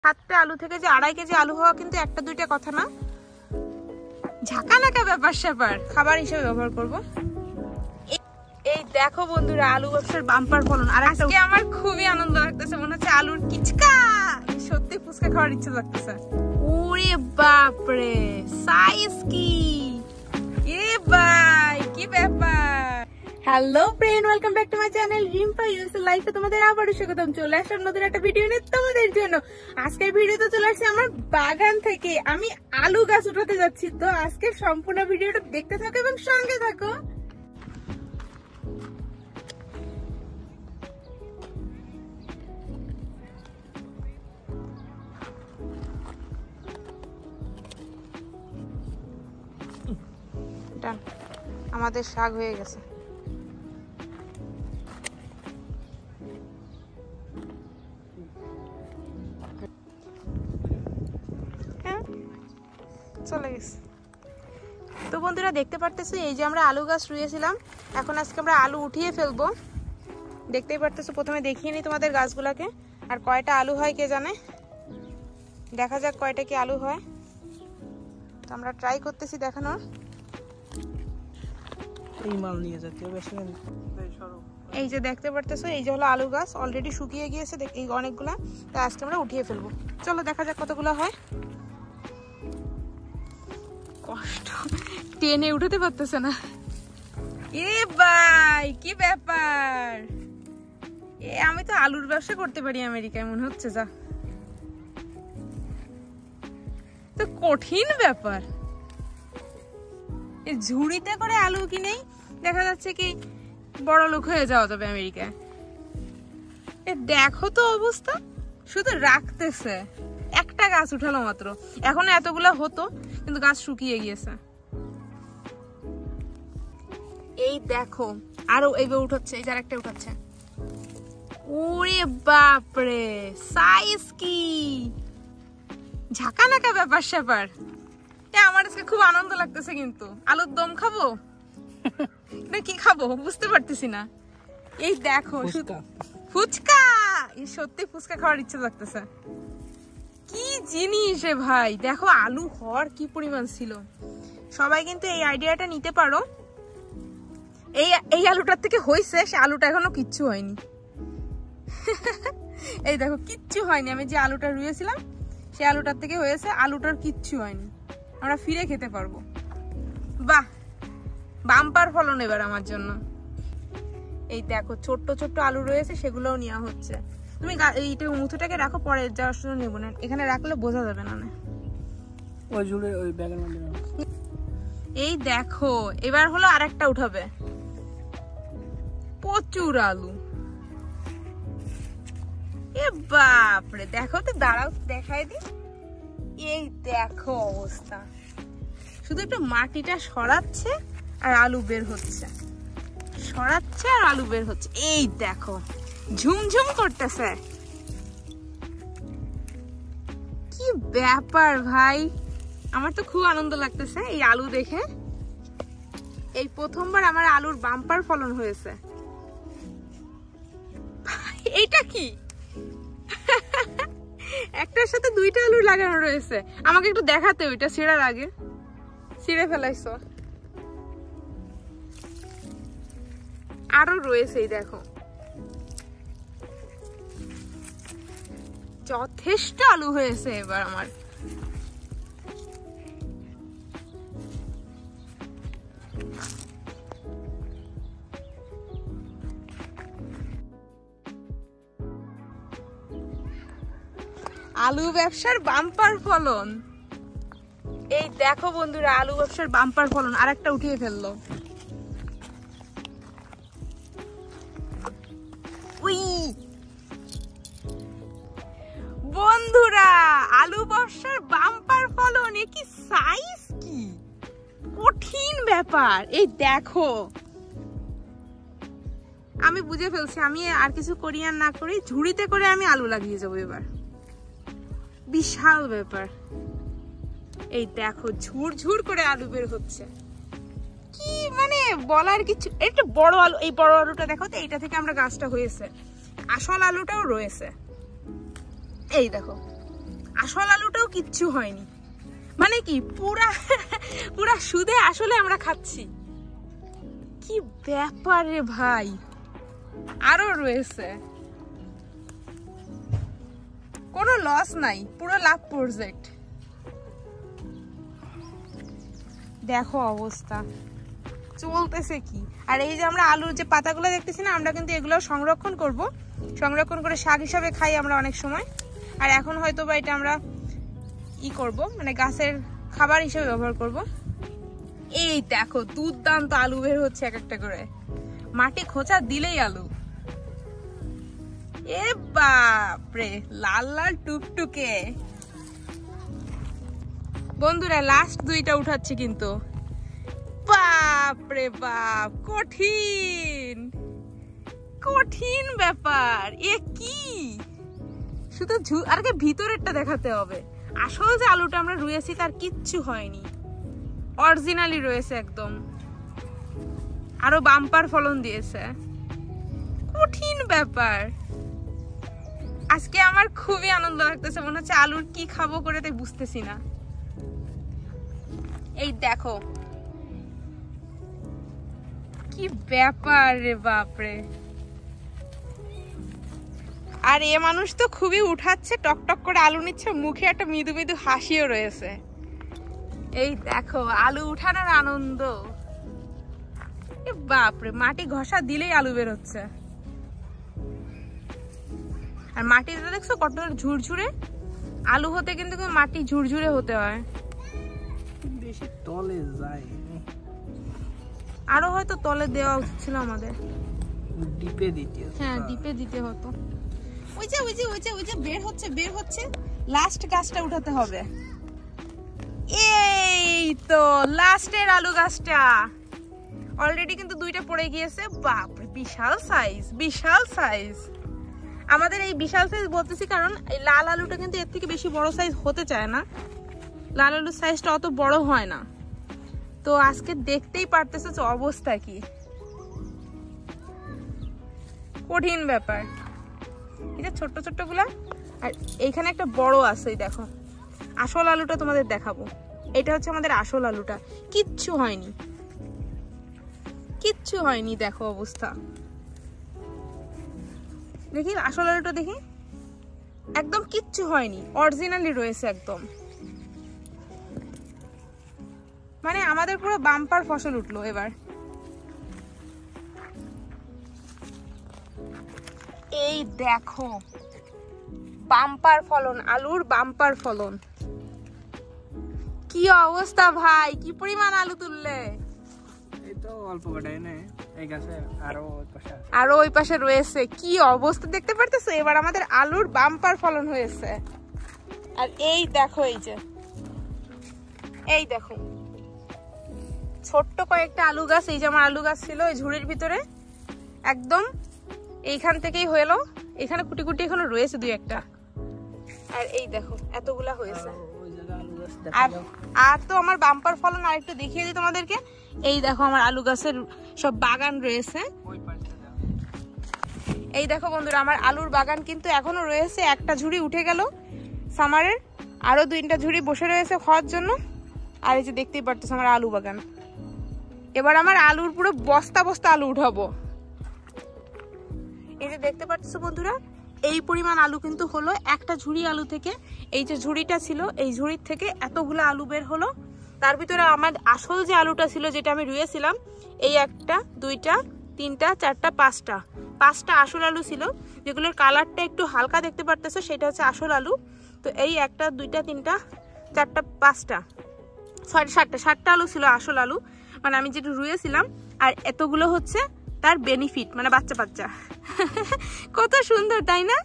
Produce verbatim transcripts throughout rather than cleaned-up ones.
সাতটা আলু থেকে যে আড়াই কেজি আলু হওয়া কিন্তু একটা দুইটা কথা না, ঝাঁকানাকা ব্যাপার স্যাপার খাবার হিসেবে ব্যবহার করব। এই দেখো বন্ধুরা, আলু ব্যবসার বাম্পার ফলন। আর আজকে আমার খুবই আনন্দ লাগতেছে, মনে হচ্ছে আলুর কিচকা, সত্যি ফুচকা খাওয়ার ইচ্ছা লাগতেছে। ওরে বাপরে, সাইজ কি এ ভাই, কি ব্যাপার। Hello friend, welcome back to my channel Rimpa US লাইফে তোমাদের আবারও স্বাগতম। চলে আসলাম নতুন একটা ভিডিও নিয়ে তোমাদের জন্য। আজকের ভিডিওতে চলে আসছে আমার বাগান থেকে, আমি আলু গাছ উঠাতে যাচ্ছি। তো আজকে সম্পূর্ণ ভিডিওটা দেখতে থাকো এবং সঙ্গে থাকো। আমাদের শাক হয়ে গেছে। চলে গেছে। তো বন্ধুরা দেখতে পারতেছো, এই যে আমরা আলু গাছ রুইয়েছিলাম, এখন আজকে আমরা আলু উঠিয়ে ফেলবো। দেখতেই পারতেছো, প্রথমে দেখিয়ে নিই তোমাদের গাছগুলাকে, আর কয়টা আলু হয় কে জানে। দেখা যাক কয়টা কি আলু হয়। তো আমরা ট্রাই করতেছি দেখানোর। এই মাল নিয়ে যেতে হবে। এই যে দেখতে পারতেছো, এই যে হলো আলু গাছ, অলরেডি শুকিয়ে গিয়েছে এই অনেকগুলা। তাই আজকে আমরা উঠিয়ে ফেলবো। চলো দেখা যাক কতগুলো হয়। কষ্ট, টেনে উঠাতে পারতেছে না। এ ভাই, কি ব্যাপার। এ আমি তো আলুর ব্যবসা করতে পারি আমেরিকায় মনে হচ্ছে। যা তো কঠিন ব্যাপার। এই ঝুড়িতে করে আলু কিনেই দেখা যাচ্ছে কি বড় লোক হয়ে যাওয়া যাবে আমেরিকায়। এ দেখো তো অবস্থা, শুধু রাখতেছে। একটা গাছ উঠালো মাত্র, এখন এতগুলা হতো কিন্তু গাছ শুকিয়ে গিয়েছে। এই দেখো আরো এইভাবে উঠাচ্ছে, এই যার একটা উঠাচ্ছে। ওরে বাপরে, সাইজ কি ঝাঁকানাকা ব্যাপার স্যাপার। আমার আজকে খুব আনন্দ লাগতেছে। কিন্তু আলুর দম খাবো না কি খাবো বুঝতে পারতেছি না। এই দেখো ফুচকা, এই সত্যি ফুচকা খাওয়ার ইচ্ছা লাগতেছে। কি জিনিস রে ভাই, দেখো আলু হওয়ার কি পরিমাণ ছিল। সবাই কিন্তু এই আইডিয়াটা নিতে পারো। এই এই আলুটার থেকে হয়েছে, সে আলুটা এখনো কিচ্ছু হয়নি। এই দেখো কিচ্ছু হয়নি, আমি যে আলুটা রুয়েছিলাম সে আলুটার থেকে হয়েছে, আলুটার কিচ্ছু হয়নি। আমরা ফিরে খেতে পারবো। বাহ, বাম্পার ফলন এবার আমার জন্য। এই দেখো ছোট্ট ছোট্ট আলু রয়েছে, সেগুলোও নেওয়া হচ্ছে। তুমি এইটা মুথুটাকে রাখো, পরে যাওয়ার সময় নেবো না, এখানে রাখলে বোঝা যাবে না। ওই জুড়ে ওই ব্যাগের মধ্যে। এই দেখো এবার হলো আরেকটা উঠাবে। প্রচুর আলু। এ বাপরে, দেখো তো, দাঁড়াও দেখাই দি। এই দেখো অবস্থা, শুধু একটু মাটিটা সরাচ্ছে আর আলু বের হচ্ছে, সরাচ্ছে আর আলু বের হচ্ছে। এই দেখো ঝুমঝুম করতেছে। কি ব্যাপার ভাই, আমার তো খুব আনন্দ লাগতেছে এই আলু দেখে। এই প্রথমবার আমার আলুর বাম্পার ফলন হয়েছে। এইটা কি, একটার সাথে দুইটা আলু লাগানো রয়েছে। আমাকে একটু দেখাতে, ওইটা ছিঁড়ার আগে। ছিঁড়ে ফেলাইছো, আরো রয়েছে। এই দেখো যথেষ্ট আলু হয়েছে এবার আমার। আলু ব্যবসার বাম্পার ফলন। এই দেখো বন্ধুরা, আলু ব্যবসার বাম্পার ফলন। আরেকটা উঠিয়ে ফেললো। বন্ধুরা আলু ব্যবসার বাম্পার ফলন, এ কি সাইজ, কি কঠিন ব্যাপার। এই দেখো, আমি বুঝে ফেলছি, আমি আর কিছু করি আর না করি, ঝুড়িতে করে আমি আলু লাগিয়ে যাবো এবার। বিশাল ব্যাপার। এই দেখো ঝুর ঝুর করে আলু বের হচ্ছে। কি মানে বলার কিছু। একটা বড় আলু, এই বড় আলুটা দেখো তো, এইটা থেকে আমরা গাছটা হয়েছে। আসল আলুটাও রয়েছে। এই দেখো আসল আলুটাও কিচ্ছু হয়নি, মানে কি পুরা পুরা সুদে আসলে আমরা খাচ্ছি। কি ব্যাপার রে ভাই, আরো রয়েছে, কোনো লস নাই, পুরো লাভ প্রজেক্ট। দেখো অবস্থা চলতেছে কি। আর এই যে আমরা আলুর যে পাতাগুলো দেখতেছি না, আমরা কিন্তু এগুলো সংরক্ষণ করব, সংরক্ষণ করে শাক হিসাবে খাই আমরা অনেক সময়। আর এখন হয়তো বা এটা আমরা ই করব, মানে গাছের খাবার হিসেবে ব্যবহার করব। এই দেখো দুর্দান্ত আলু বের হচ্ছে এক একটা করে, মাটি খোঁচা দিলেই আলু। এ বাপরে, লাল লাল টুকটুকে। বন্ধুরা লাস্ট দুইটা উঠাচ্ছি কিন্তু, বাপরে বাপ, কঠিন কঠিন ব্যাপার। এ কি শুধু আর কি ভিতরেরটা দেখাতে হবে, আসলে যে আলুটা আমরা রুয়েছি তার কিচ্ছু হয়নি, অরিজিনালি রয়েছে একদম, আরো বাম্পার ফলন দিয়েছে। কঠিন ব্যাপার। আজকে আমার খুবই আনন্দ লাগতেছে, মনে হচ্ছে আলুর কি খাবো করে তাই বুঝতেছি না। এই দেখো কি ব্যাপার রে বাপরে। আর এ মানুষ তো খুবই উঠাচ্ছে, টক টক করে আলু নিচ্ছে, মুখে একটা মৃদু মৃদু হাসিও রয়েছে। এই দেখো আলু উঠানোর আনন্দ। এ বাপরে, মাটি ঘষা দিলেই আলু বের হচ্ছে। আর মাটিটা দেখছো কত ঝুরঝুরে, আলু হতে কিন্তু মাটি ঝুরঝুরে হতে হয়, বেশি তলে যায়। আরো হয়তো তলে দেওয়া উচিত ছিল আমাদের, ডিপে দিতে। হ্যাঁ ডিপে দিতে হতো। ওই যে ওই যে ওই যে ওই যে বের হচ্ছে বের হচ্ছে, লাস্ট গাছটা উঠাতে হবে। এই তো লাস্টের আলু গাছটা, অলরেডি কিন্তু দুইটা পড়ে গিয়েছে। বাপরে বিশাল সাইজ, বিশাল সাইজ। আমাদের এই বিশাল সাইজ বলতেছি কারণ এই লাল আলুটা কিন্তু এর থেকে বেশি বড় সাইজ হতে চায় না, লাল আলুর সাইজটা অত বড় হয় না। তো আজকে দেখতেই পারতেছে যে অবস্থা কি, কঠিন ব্যাপার। এই যে ছোট্ট ছোট্ট গুলা, আর এইখানে একটা বড় আছে, দেখো আসল আলুটা তোমাদের দেখাবো। এটা হচ্ছে আমাদের আসল আলুটা, কিচ্ছু হয়নি, কিচ্ছু হয়নি। দেখো অবস্থা, দেখি আসল আলুটা দেখি, একদম কিচ্ছু হয়নি, অরিজিনালি রয়েছে একদম। মানে আমাদের পুরো বাম্পার ফসল উঠলো এবার। এই দেখো বাম্পার ফলন, আলুর বাম্পার ফলন। কি অবস্থা ভাই, কি পরিমাণ আলু তুললে। এই তো অল্প কটাই না, এই গাছে আরো ওই পাশে আছে, আরো ওই পাশে রয়েছে। কি অবস্থা দেখতে পারতেছো, এবার আমাদের আলুর বাম্পার ফলন হয়েছে। আর এই দেখো, এই যে এই দেখো ছোট্ট কয়েকটা আলু গাছ, এই যে আমার আলু গাছ ছিল এই ঝুড়ির ভিতরে, একদম এইখান থেকেই হলো। এখানে কুটি কুটি এখনো রয়েছে দুই একটা, আর এই দেখো এতগুলা হয়েছে। আর আর তো আমার বাম্পার ফলন আর একটু দেখিয়ে দিই তোমাদেরকে। এই দেখো আমার আলু গাছের সব বাগান রয়েছে, এই দেখো বন্ধুরা আমার আলুর বাগান কিন্তু এখনো রয়েছে। একটা ঝুড়ি উঠে গেল সামারের, আরো দুইটা ঝুড়ি বসে রয়েছে খাওয়ার জন্য। আর এই যে দেখতেই পারতেছো আমার আলু বাগান, এবার আমার আলুর পুরো বস্তা বস্তা আলু উঠাবো। এই যে দেখতে পাচ্ছ বন্ধুরা, এই পরিমাণ আলু কিন্তু হলো একটা ঝুড়ি আলু থেকে। এই যে ঝুড়িটা ছিল, এই ঝুড়ির থেকে এতগুলো আলু বের হলো। তার ভিতরে আমার আসল যে আলুটা ছিল, যেটা আমি রুয়েছিলাম, এই একটা দুইটা তিনটা চারটা পাঁচটা পাঁচটা আসল আলু ছিল, যেগুলোর কালারটা একটু হালকা দেখতে পারতেছো, সেটা হচ্ছে আসল আলু। তো এই একটা দুইটা তিনটা চারটা পাঁচটা ছয় সাতটা সাতটা আলু ছিল আসল আলু, মানে আমি যেটা রুয়েছিলাম। আর এতগুলো হচ্ছে তার বেনিফিট, মানে বাচ্চা বাচ্চা। কত সুন্দর তাই না।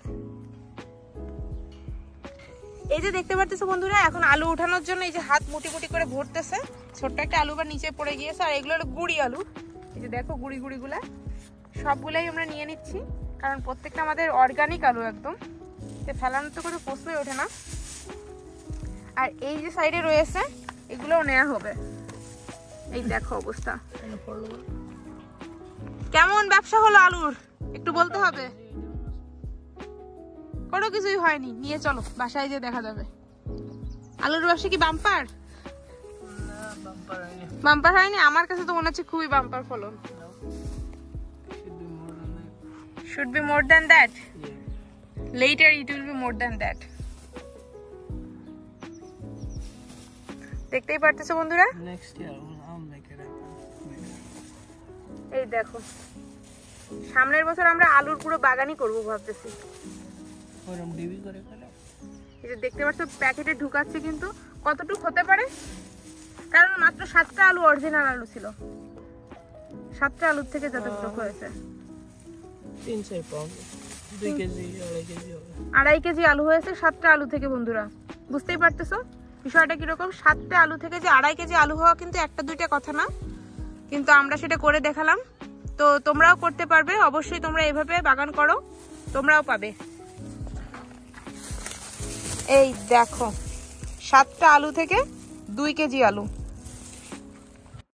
এই যে দেখতে পারতেছো বন্ধুরা, এখন আলু উঠানোর জন্য এই যে হাত মুটি মুটি করে ভরতেছে। ছোট্ট একটা আলু বা নিচে পড়ে গিয়েছে, আর এগুলো হলো গুড়ি আলু। এই যে দেখো গুড়ি গুড়ি গুলা সবগুলাই আমরা নিয়ে নিচ্ছি, কারণ প্রত্যেকটা আমাদের অর্গানিক আলু একদম, ফেলানোর তো কোনো প্রশ্নই ওঠে না। আর এই যে সাইডে রয়েছে এগুলোও নেওয়া হবে। এই দেখো অবস্থা, কেমন ব্যবসা হলো আলুর একটু বলতে হবে। কোনো কিছুই হয়নি, নিয়ে চলো বাসায় যে দেখা যাবে। আলুর ব্যবসা কি বাম্পার? বাম্পার হয়নি, আমার কাছে তো মনে হচ্ছে খুবই বাম্পার ফলন। Should be more than that. Later it will be more than that. দেখতেই পারতেছো বন্ধুরা, next year um make it এই দেখো সামনের বছর আমরা আলুর পুরো বাগানই করব ভাবতেছি। ওরম ডিবি করে করে এই যে দেখতে পাচ্ছ প্যাকেটে ঢুকাচ্ছে, কিন্তু কতটুকু হতে পারে, কারণ মাত্র সাতটা আলু অরিজিনাল আলু ছিল, সাতটা আলুর থেকে যতটুকু হয়েছে তিন চার পাউন্ড, দুই কেজি আড়াই কেজি হবে। আড়াই কেজি আলু হয়েছে সাতটা আলু থেকে বন্ধুরা, বুঝতেই পারতেছো বিষয়টা কিরকম। সাতটা আলু থেকে যে আড়াই কেজি আলু হওয়া কিন্তু একটা দুইটা কথা না, কিন্তু আমরা সেটা করে দেখালাম। তো তোমরাও করতে পারবে, অবশ্যই তোমরা এভাবে বাগান করো, তোমরাও পাবে। এই দেখো সাতটা আলু থেকে দুই কেজি আলু।